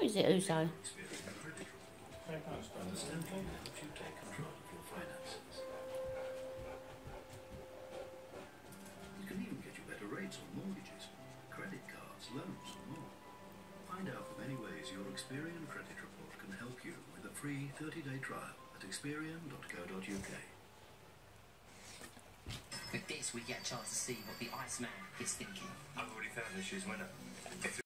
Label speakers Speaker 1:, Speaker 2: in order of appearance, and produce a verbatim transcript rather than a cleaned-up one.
Speaker 1: is it, Uso?
Speaker 2: You can even get you better rates on mortgages, credit cards, loans and more. Find out the many ways your Experian credit report can help you with a free thirty day trial at experian dot co dot U K.
Speaker 3: With this, we get a chance to see what the Iceman is thinking.
Speaker 4: I've already found this year's winner.